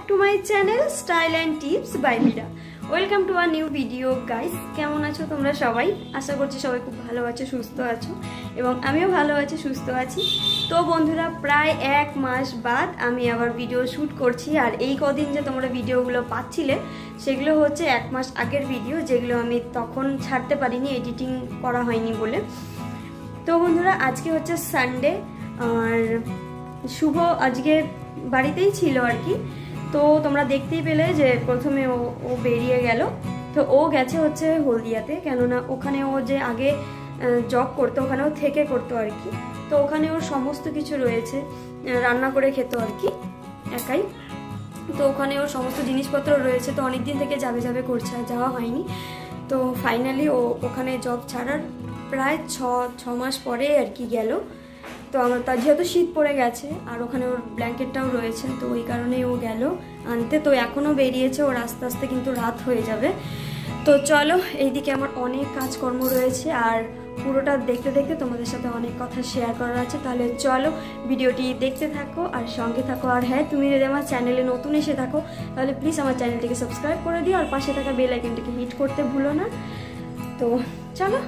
to my channel Style and Tips by Mira. Welcome to a new video guys. কেমন আছো তোমরা সবাই? আশা করছি সবাই খুব ভালো আছো, সুস্থ আছো এবং আমিও ভালো আছি, সুস্থ আছি। তো বন্ধুরা, প্রায় 1 মাস বাদ আমি আবার ভিডিও শুট করছি। আর এই কদিন যে তোমরা ভিডিওগুলো পাচ্ছিলে সেগুলো হচ্ছে 1 মাস আগের ভিডিও, যেগুলো আমি তখন ছাড়তে পারিনি, এডিটিং করা হয়নি বলে। তো বন্ধুরা, আজকে হচ্ছে সানডে আর শুভ আজকে বাড়িতেই ছিল আর কি। তো তোমরা দেখতেই পেলে যে প্রথমে ও বেরিয়ে গেল। তো ও গেছে হচ্ছে হলদিয়াতে, কেননা ওখানে ও যে আগে জব করতো ওখানেও থেকে করতো আর কি। তো ওখানে ওর সমস্ত কিছু রয়েছে, রান্না করে খেতো আর কি একাই। তো ওখানে ওর সমস্ত জিনিসপত্র রয়েছে। তো অনেকদিন থেকে যাবে করছে, আর যাওয়া হয়নি। তো ফাইনালি ও ওখানে জব ছাড়ার প্রায় ছ মাস পরে আর কি গেল। তো আমার তার যেহেতু শীত পড়ে গেছে আর ওখানে ওর ব্ল্যাঙ্কেটটাও রয়েছে, তো ওই কারণেই ও গেল আনতে। তো এখনও বেরিয়েছে, ওর আস্তে আস্তে কিন্তু রাত হয়ে যাবে। তো চলো, এইদিকে আমার অনেক কাজকর্ম রয়েছে আর পুরোটা দেখতে দেখতে তোমাদের সাথে অনেক কথা শেয়ার করার আছে। তাহলে চলো ভিডিওটি দেখতে থাকো আর সঙ্গে থাকো। আর হ্যাঁ, তুমি যদি আমার চ্যানেলে নতুন এসে থাকো তাহলে প্লিজ আমার চ্যানেলটিকে সাবস্ক্রাইব করে দিও আর পাশে থাকা বেল আইকনটিকে হিট করতে ভুলো না। তো চলো।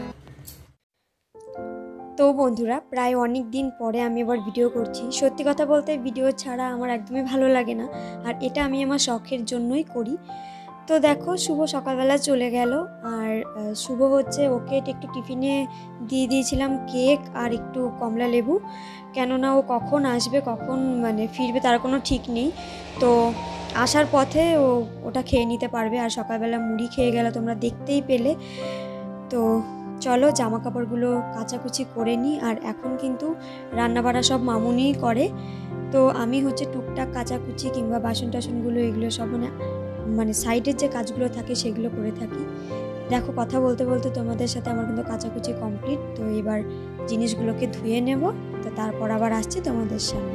তো বন্ধুরা, প্রায় অনেক দিন পরে আমি এবার ভিডিও করছি। সত্যি কথা বলতে ভিডিও ছাড়া আমার একদমই ভালো লাগে না, আর এটা আমি আমার শখের জন্যই করি। তো দেখো, শুভ সকালবেলা চলে গেল। আর শুভ হচ্ছে ওকে একটু টিফিনে দিয়ে দিয়েছিলাম কেক আর একটু কমলা লেবু, কেননা ও কখন আসবে কখন ফিরবে তার কোনো ঠিক নেই। তো আসার পথে ওটা খেয়ে নিতে পারবে। আর সকালবেলা মুড়ি খেয়ে গেল, তোমরা দেখতেই পেলে। তো চলো জামা কাপড়গুলো কাচাকুচি করে নিই। আর এখন কিন্তু রান্নাবাড়া সব মামুনিই করে। তো আমি হচ্ছে টুকটাক কাচাকুচি কিংবা বাসন টাসনগুলো এগুলো সব মানে সাইডের যে কাজগুলো থাকে সেগুলো করে থাকি। দেখো, কথা বলতে বলতে তোমাদের সাথে আমার কিন্তু কাচাকুচি কমপ্লিট। তো এবার জিনিসগুলোকে ধুয়ে নেব, তো তারপর আবার আসছি তোমাদের সামনে।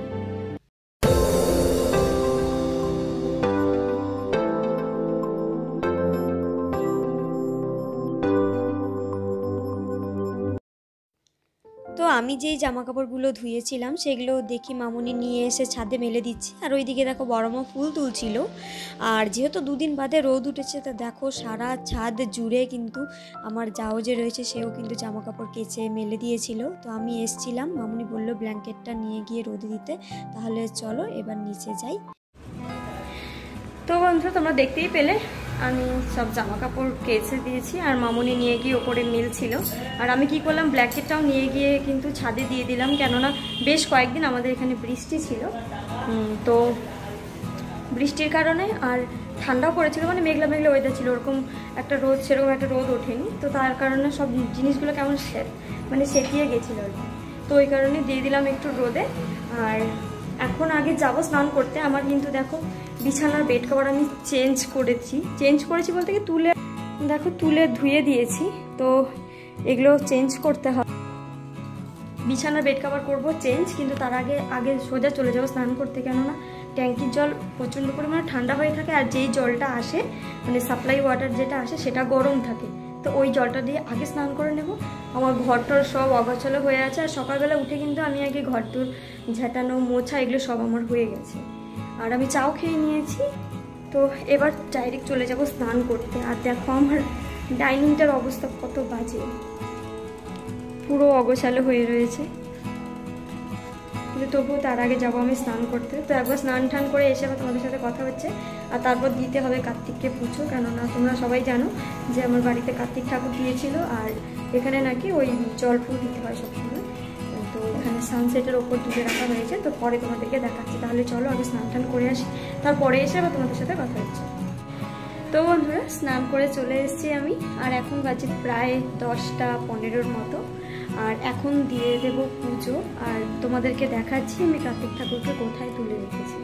তো আমি যেই জামা কাপড়গুলো ধুয়েছিলাম সেগুলো দেখি মামুনি নিয়ে এসে ছাদে মেলে দিচ্ছে। আর ওইদিকে দেখো বড়মা ফুল তুলছিল। আর যেহেতু 2 দিন বাদে রোদ উঠেছে, তো দেখো সারা ছাদ জুড়ে কিন্তু আমার যাও যে রয়েছে সেও কিন্তু জামা কাপড় কেচে মেলে দিয়েছিল। তো আমি এসছিলাম, মামুনি বলল ব্ল্যাঙ্কেটটা নিয়ে গিয়ে রোদে দিতে। তাহলে চলো এবার নিচে যাই। তো বন্ধুরা, তোমরা দেখতেই পেলে আমি সব জামা কাপড় কেচে দিয়েছি আর মামুনি নিয়ে গিয়ে ওপরে মিলছিল। আর আমি কি করলাম, ব্ল্যাঙ্কেটটাও নিয়ে গিয়ে কিন্তু ছাদে দিয়ে দিলাম, কেননা বেশ কয়েকদিন আমাদের এখানে বৃষ্টি ছিল। তো বৃষ্টির কারণে আর ঠান্ডাও পড়েছিল, মেঘলা মেঘলা ওয়েদার ছিল, ওরকম একটা রোদ সেরকম একটা রোদ ওঠেনি। তো তার কারণে সব জিনিসগুলো কেমন সেটিয়ে গেছিলো আর কি। তো ওই কারণে দিয়ে দিলাম একটু রোদে। আর এখন আগে যাবো স্নান করতে। আমার কিন্তু দেখো বিছানার বেড কভার আমি চেঞ্জ করেছি বলতে কি তুলে ধুয়ে দিয়েছি। তো এগুলো চেঞ্জ করতে হবে। বিছানার বেড কভার করবো চেঞ্জ, কিন্তু তার আগে সোজা চলে যাবো স্নান করতে, কেননা ট্যাঙ্কির জল প্রচণ্ড পরিমাণে ঠান্ডা হয়ে থাকে। আর যেই জলটা আসে সাপ্লাই ওয়াটার যেটা আসে সেটা গরম থাকে। তো ওই জলটা দিয়ে আগে স্নান করে নেব। আমার ঘরটর সব অগোছালো হয়ে আছে। আর সকালবেলা উঠে কিন্তু আমি আগে ঘরটর ঝাঁটানো মোছা এগুলো সব আমার হয়ে গেছে। আর আমি চাও খেয়ে নিয়েছি। তো এবার ডাইরেক্ট চলে যাব স্নান করতে। আর দেখো আমার ডাইনিংটার অবস্থা কত বাজে, পুরো অগোছালো হয়ে রয়েছে। কিন্তু তবুও তার আগে যাবো আমি স্নান করতে। তো একবার স্নান টান করে এসে আবার তোমাদের সাথে কথা হচ্ছে। আর তারপর দিতে হবে কার্তিককে পুজো, কেননা তোমরা সবাই জানো যে আমার বাড়িতে কার্তিক ঠাকুর দিয়েছিল। আর এখানে নাকি ওই জল ফুল দিতে হয় সবসময়। তো এখানে সানসেটের ওপর তুলে রাখা হয়েছে। তো পরে তোমাদেরকে দেখাচ্ছি। তাহলে চলো আগে স্নান টান করে আসি, তারপরে এসে আবার তোমাদের সাথে কথা হচ্ছে। তো বন্ধুরা, স্নান করে চলে এসেছি আমি। আর এখন বাজে প্রায় 10টা 15 মতো। আর এখন দিয়ে দেব পুজো। আর তোমাদেরকে দেখাচ্ছি আমি কার্তিক ঠাকুরকে কোথায় তুলে রেখেছি।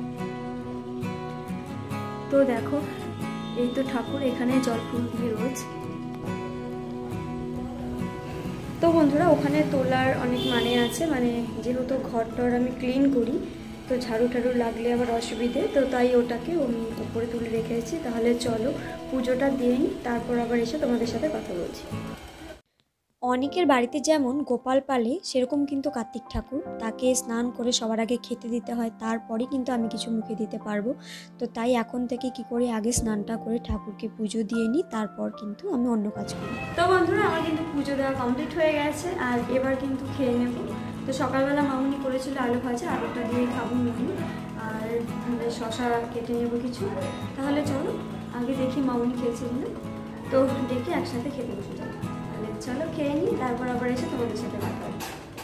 তো দেখো, এই তো ঠাকুর, এখানে জল ফুল দিয়ে রোজ। তো বন্ধুরা, ওখানে তোলার অনেক আছে, যেহেতু ঘরটর আমি ক্লিন করি, তো ঝাড়ু টাড়ু লাগলে আবার অসুবিধে, তো তাই ওটাকে আমি উপরে তুলে রেখেছি। তাহলে চলো পুজোটা দিয়ে নিই, তারপর আবার এসে তোমাদের সাথে কথা বলছি। অনেকের বাড়িতে যেমন গোপাল পালে সেরকম কিন্তু কার্তিক ঠাকুর, তাকে স্নান করে সবার আগে খেতে দিতে হয়, তারপরে কিন্তু আমি কিছু মুখে দিতে পারবো। তো তাই এখন থেকে কি করি, আগে স্নানটা করে ঠাকুরকে পুজো দিয়ে নিই, তারপর কিন্তু আমি অন্য কাজ করি। তো বন্ধুরা, আমার কিন্তু পুজো দেওয়া কমপ্লিট হয়ে গেছে, আর এবার কিন্তু খেয়ে নেব। তো সকালবেলা মামুনি করেছিল আলু ভাজা, আলুটা দিয়ে খাবো মামুনি, আর শশা কেটে নেব কিছু। তাহলে চলো আগে দেখি মামুনি খেয়েছে কিনা, তো দেখি একসাথে খেতে বসে যাবো। তাহলে চলো খেয়ে নিই, তারপর আবার এসে তোমাদের সাথে কথা হবে।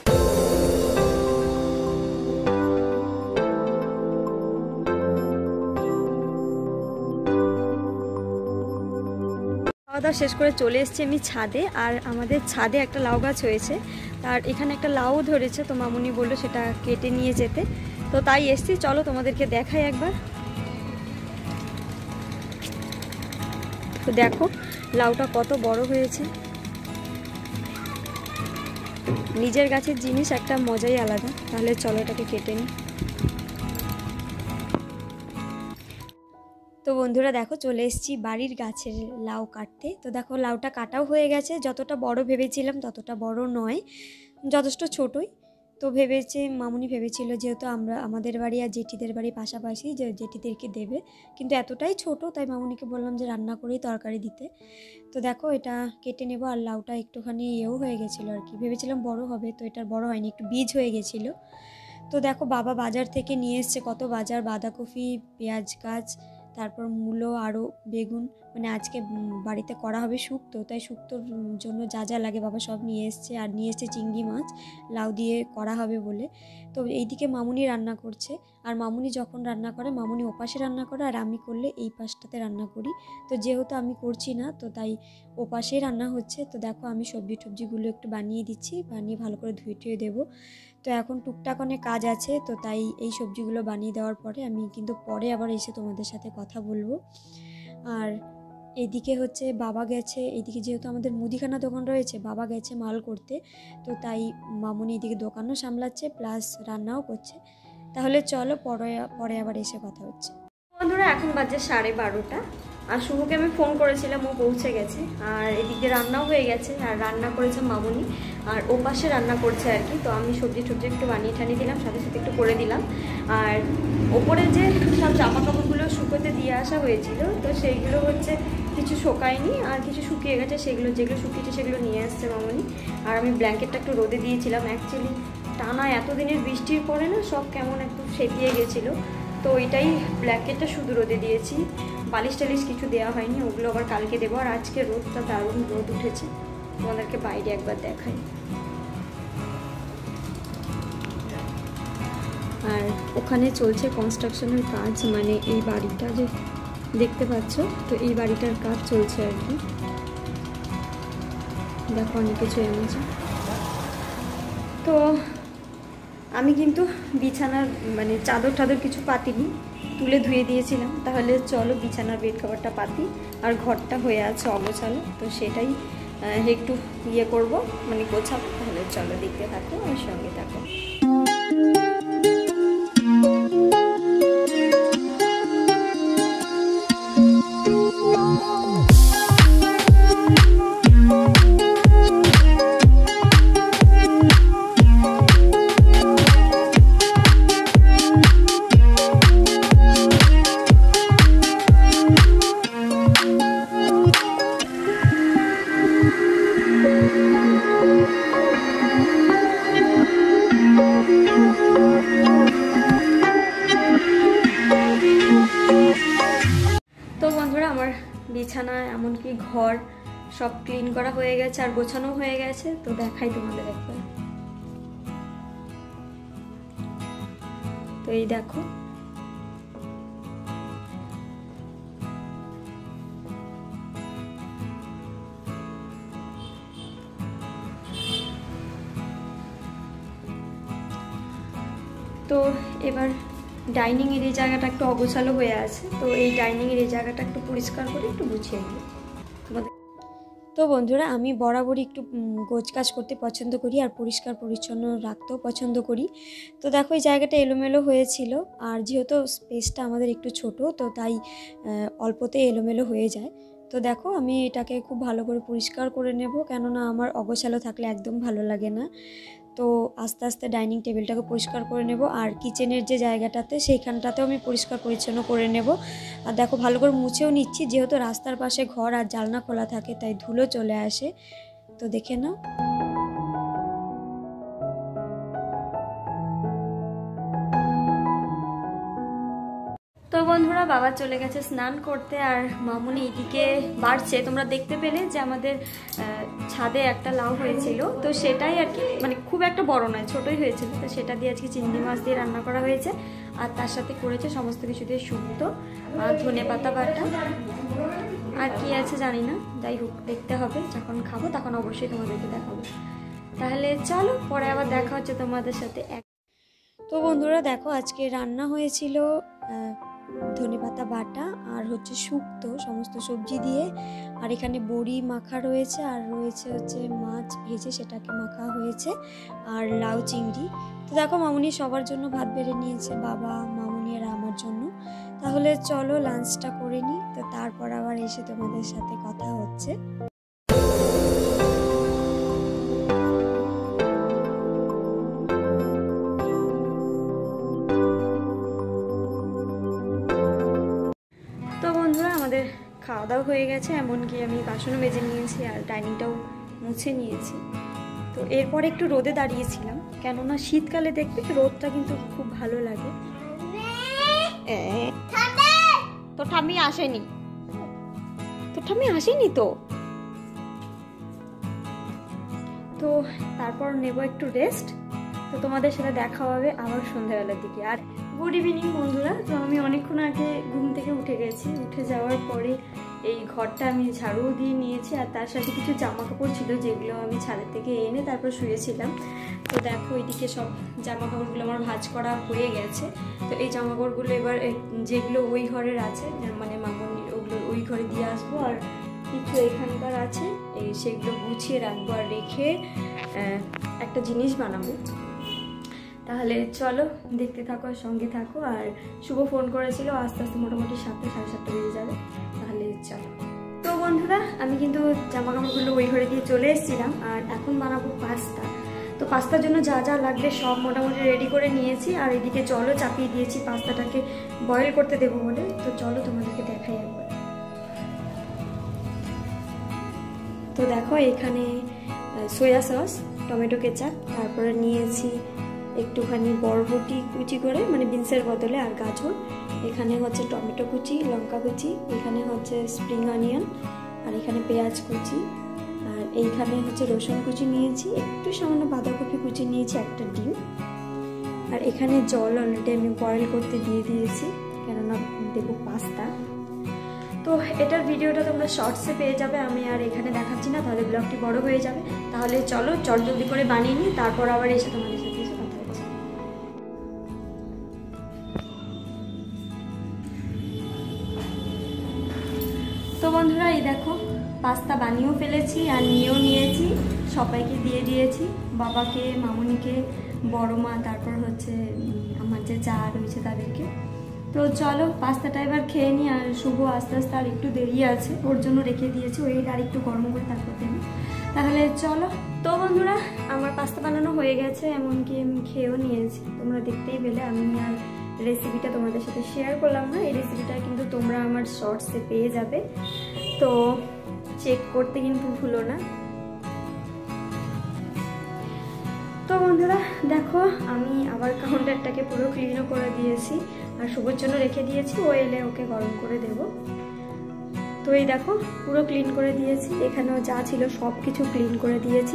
খাওয়া দাওয়া শেষ করে চলে এসেছি আমি ছাদে, আর আমাদের ছাদে একটা লাউ গাছ হয়েছে, আর এখানে একটা লাউ ধরেছে, তো মামুনি বললো সেটা কেটে নিয়ে যেতে, তো তাই এসছি। চলো তোমাদেরকে দেখাই একবার। তো দেখো লাউটা কত বড় হয়েছে। নিজের গাছের জিনিস একটা মজাই আলাদা। তাহলে চলো এটাকে কেটে নিই। তো বন্ধুরা দেখো, চলে এসেছি বাড়ির গাছের লাউ কাটতে। তো দেখো লাউটা কাটাও হয়ে গেছে, যতটা বড় ভেবেছিলাম ততটা বড় নয়, যথেষ্ট ছোটই। তো মামুনি ভেবেছিল যেহেতু আমাদের বাড়ি আর জেঠিদের বাড়ি পাশাপাশি, যে জেঠিদেরকে দেবে, কিন্তু এতটাই ছোট, তাই মামুনিকে বললাম যে রান্না করেই তরকারি দিতে। তো দেখো এটা কেটে নেবো, আর লাউটা একটুখানি ইয়েও হয়ে গেছিলো আর কি, ভেবেছিলাম বড় হবে, তো এটার বড় হয়নি, একটু বীজ হয়ে গেছিলো। তো দেখো বাবা বাজার থেকে নিয়ে এসছে কত বাজার, বাঁধাকপি, পেঁয়াজ গাছ, তারপর মূলো, আরও বেগুন, মানে আজকে বাড়িতে করা হবে শুক্তো, তাই শুক্তোর জন্য যা যা লাগে বাবা সব নিয়ে এসছে, আর নিয়ে এসছে চিংড়ি মাছ, লাউ দিয়ে করা হবে বলে। তো এইদিকে মামুনি রান্না করছে, আর মামুনি যখন রান্না করে, মামুনি ওপাশে রান্না করে, আর আমি করলে এই পাশটাতে রান্না করি। তো যেহেতু আমি করছি না, তো তাই ওপাশেই রান্না হচ্ছে। তো দেখো আমি সবজিগুলো একটু বানিয়ে দিচ্ছি, বানিয়ে ভালো করে ধুয়ে দেবো। তো এখন টুকটাক অনেক কাজ আছে, তো তাই এই সবজিগুলো বানিয়ে দেওয়ার পরে আমি কিন্তু পরে আবার এসে তোমাদের সাথে কথা বলবো। আর এদিকে হচ্ছে বাবা গেছে, এদিকে যেহেতু আমাদের মুদিখানা দোকান রয়েছে, বাবা গেছে মাল করতে, তো তাই মামুনি এদিকে দোকানও সামলাচ্ছে প্লাস রান্নাও করছে। তাহলে চলো পরে আবার এসে কথা হচ্ছে। বন্ধুরা এখন বাজে 12:30, আর শুভকে আমি ফোন করেছিলাম, ও পৌঁছে গেছে, আর এদিকে রান্নাও হয়ে গেছে, আর রান্না করেছে মামুনি, আর ও পাশে রান্না করছে আর কি। তো আমি সবজি একটু বানিয়ে ঠানিয়ে দিলাম, সাথে সাথে একটু করে দিলাম। আর ওপরে যে সব জামা কাপড়গুলো শুকোতে দিয়ে আসা হয়েছিল, তো সেইগুলো হচ্ছে কিছু শোকায়নি, আর কিছু শুকিয়ে গেছে, যেগুলো শুকিয়েছে সেগুলো নিয়ে আসছে মামুনি। আর আমি ব্ল্যাঙ্কেটটা একটু রোদে দিয়েছিলাম, অ্যাকচুয়ালি টানা এতদিনের বৃষ্টির পরে না সব কেমন একটু সেটিয়ে গেছিলো, তো ওইটাই ব্ল্যাঙ্কেটটা শুধু রোদে দিয়েছি, বালিশ টালিশ কিছু দেওয়া হয়নি, ওগুলো আবার কালকে দেবো। আর আজকে রোদটা দারুণ রোদ উঠেছে, তোমাদেরকে বাইরে একবার দেখাই। আর ওখানে চলছে কনস্ট্রাকশনের কাজ, মানে এই বাড়িটা যে দেখতে পাচ্ছ, তো এই বাড়িটার কাজ চলছে আর কি। দেখো অনেক কিছু এনেছে। তো আমি কিন্তু বিছানার মানে চাদর কিছু পাতিনি, তুলে ধুয়ে দিয়েছিলাম। তাহলে চলো বিছানার বেড কভারটা পাতি, আর ঘরটা হয়ে আছে অগোছালো, তো সেটাই একটু ইয়ে করবো, মানে গোছাবো। তাহলে চলো দেখতে থাকো আর সঙ্গে থাকো। তো বন্ধুরা, আমার বিছানা এমনকি ঘর সব ক্লিন করা হয়ে গেছে, আর গোছানো হয়ে গেছে। তো দেখাই তোমাদের একবার। তো এই দেখো, তো এবার ডাইনিং এর এই জায়গাটা একটু অগোছালো হয়ে আছে, তো এই ডাইনিং এর এই জায়গাটা একটু পরিষ্কার করে একটু গুছিয়ে নিই তোমাদের। তো বন্ধুরা, আমি বরাবরই একটু গোছগাছ করতে পছন্দ করি, আর পরিষ্কার পরিচ্ছন্ন রাখতেও পছন্দ করি। তো দেখো এই জায়গাটা এলোমেলো হয়েছিল, আর যেহেতু স্পেসটা আমাদের একটু ছোট, তো তাই অল্পতেই এলোমেলো হয়ে যায়। তো দেখো আমি এটাকে খুব ভালো করে পরিষ্কার করে নেব, কেননা আমার অগোছালো থাকলে একদম ভালো লাগে না। তো আস্তে আস্তে ডাইনিং টেবিলটাকে পরিষ্কার করে নেব, আর কিচেনের যে জায়গাটাতে সেইখানটাতেও আমি পরিষ্কার পরিচ্ছন্ন করে নেব। আর দেখো ভালো করে মুছেও নিচ্ছি, যেহেতু রাস্তার পাশে ঘর আর জানলা খোলা থাকে তাই ধুলো চলে আসে। তো দেখে নাও। তো বন্ধুরা বাবা চলে গেছে স্নান করতে, আর মামুনি এইদিকে বাড়ছে। তোমরা দেখতে পেলে যে আমাদের ছাদে একটা লাউ হয়েছিল, তো সেটাই আর কি, মানে খুব একটা বড় নয়, ছোটই হয়েছিল। তো সেটা দিয়ে আজকে চিংড়ি মাছ দিয়ে রান্না করা হয়েছে, আর তার সাথে করেছে সমস্ত কিছু দিয়ে শুক্তো আর ধনেপাতা বাটা, আর কি আছে জানি না। যাই হোক দেখতে হবে, যখন খাবো তখন অবশ্যই তোমাদেরকে দেখাবো। তাহলে চলো পরে আবার দেখা হচ্ছে তোমাদের সাথে। তো বন্ধুরা দেখো আজকে রান্না হয়েছিল ধনেপাতা বাটা আর হচ্ছে শুক্তো সমস্ত সবজি দিয়ে, আর এখানে বড়ি মাখা রয়েছে, আর রয়েছে হচ্ছে মাছ ভেজে সেটাকে মাখা হয়েছে, আর লাউ চিংড়ি। তো দেখো মামুনি সবার জন্য ভাত বেড়ে নিয়েছে, বাবা মামুনি আর আমার জন্য। তাহলে চলো লাঞ্চটা করে নিই, তো তারপর আবার এসে তোমাদের সাথে কথা হচ্ছে। আমাদের খাওয়া দাওয়া হয়ে গেছে, এমনকি আমি বাসনও মেজে নিয়েছি আর ডাইনিংটাও মুছে নিয়েছি। তো এরপর একটু রোদে দাঁড়িয়েছিলাম, কেননা শীতকালে দেখবে রোদটা কিন্তু খুব ভালো লাগে। তো ঠাম্মি আসেনি, তো তারপর নেব একটু রেস্ট। তো তোমাদের সাথে দেখা হবে আবার সন্ধ্যাবেলার দিকে। আর গুড ইভিনিং বন্ধুরা। তো আমি অনেকক্ষণ আগে ঘুম থেকে উঠে গেছি, উঠে যাওয়ার পরে এই ঘরটা আমি ঝাড়ু দিয়ে নিয়েছি, আর তার সাথে কিছু জামা কাপড় ছিল যেগুলো আমি ছাদের থেকে এনে তারপর শুয়েছিলাম। তো দেখো এইদিকে সব জামা কাপড়গুলো আমার ভাঁজ করা হয়ে গেছে। তো এই জামা কাপড়গুলো এবার যেগুলো ওই ঘরের আছে, মানে মামনির, ওগুলো ওই ঘরে দিয়ে আসবো, আর কিছু এখানকার আছে সেগুলো গুছিয়ে রাখবো, আর রেখে একটা জিনিস বানাবো। তাহলে চলো দেখতে থাকো আর সঙ্গে থাকো। আর শুভ ফোন করেছিল, আস্তে আস্তে মোটামুটি 7টা সাড়ে 7টা বেজে যাবে। তাহলে চলো। তো বন্ধুরা আমি কিন্তু জামা কাপড়গুলো ওই ঘরে দিয়ে চলে এসেছিলাম, আর এখন বানাবো পাস্তা। তো পাস্তার জন্য যা যা লাগবে সব মোটামুটি রেডি করে নিয়েছি, আর এদিকে জলও চাপিয়ে দিয়েছি পাস্তাটাকে বয়েল করতে দেবো বলে। তো চলো তোমাদেরকে দেখাই একবার। তো দেখো এখানে সয়া সস, টমেটো কেচাপ, তারপরে নিয়েছি একটুখানি বরবটি কুচি করে, মানে বিনসের বদলে, আর গাজর, এখানে হচ্ছে টমেটো কুচি, লঙ্কা কুচি, এখানে হচ্ছে স্প্রিং অনিয়ন, আর এখানে পেঁয়াজ কুচি, আর এইখানে হচ্ছে রসুন কুচি নিয়েছি, একটু সামান্য বাঁধাকপি কুচি নিয়েছি, একটা ডিম, আর এখানে জল অলরেডি আমি বয়েল করতে দিয়ে দিয়েছি, কেননা দেবো পাস্তা। তো এটার ভিডিওটা তোমরা শর্টসে পেয়ে যাবে, আমি আর এখানে দেখাচ্ছি না, তাহলে ব্লগটি বড় হয়ে যাবে। তাহলে চলো জলদি করে বানিয়ে নিই, তারপর আবার এসে তোমাদের সাথে এসে কথা হচ্ছে। তো বন্ধুরা এই দেখো পাস্তা বানিয়েও ফেলেছি আর নিয়েও নিয়েছি, সবাইকে দিয়ে দিয়েছি, বাবাকে, মামুনিকে, বড় মা, তারপর হচ্ছে আমার যে চা রয়েছে তাদেরকে। তো চলো পাস্তাটা এবার খেয়ে নিই, আর শুভ আস্তে আস্তে আর একটু দেরি আছে, ওর জন্য রেখে দিয়েছি, ওই আর একটু গরম করে তারপর দেবো। তাহলে চলো। তো বন্ধুরা আমার পাস্তা বানানো হয়ে গেছে, এমনকি আমি খেয়েও নিয়েছি, তোমরা দেখতেই পেলে। আমি আর রেসিপিটা তোমাদের সাথে শেয়ার করলাম না, এই রেসিপিটা কিন্তু তোমরা আমার শর্টসে পেয়ে যাবে, তো চেক করতে কিন্তু ভুলো না। তো বন্ধুরা দেখো আমি আবার কাউন্টারটাকে পুরো ক্লিনও করে দিয়েছি, আর শুভর জন্য রেখে দিয়েছি, ও এলে ওকে গরম করে দেব। তো এই দেখো পুরো ক্লিন করে দিয়েছি, এখানেও যা ছিল সব কিছু ক্লিন করে দিয়েছি।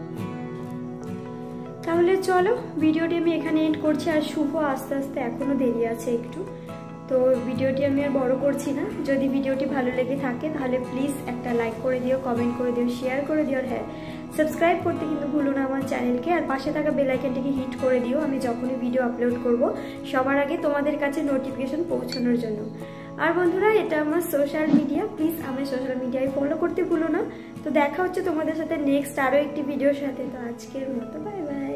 তাহলে চলো ভিডিওটি আমি এখানে এন্ড করছি, আর শুভ আস্তে আস্তে এখনো দেরি আছে একটু, তো ভিডিওটি আমি আর বড় করছি না। যদি ভিডিওটি ভালো লেগে থাকে তাহলে প্লিজ একটা লাইক করে দিও, কমেন্ট করে দিও, শেয়ার করে দিও, আর হ্যাঁ সাবস্ক্রাইব করতে কিন্তু ভুলো না আমার চ্যানেলকে, আর পাশে থাকা বেল আইকনটিকে হিট করে দিও, আমি যখনই ভিডিও আপলোড করব সবার আগে তোমাদের কাছে নোটিফিকেশন পৌঁছানোর জন্য। আর বন্ধুরা এটা আমার সোশ্যাল মিডিয়া, প্লিজ আমার সোশ্যাল মিডিয়ায় ফলো করতে ভুলো না। তো দেখা হচ্ছে তোমাদের সাথে নেক্সট আরও একটি ভিডিওর সাথে। তো আজকের মতো বাই বাই।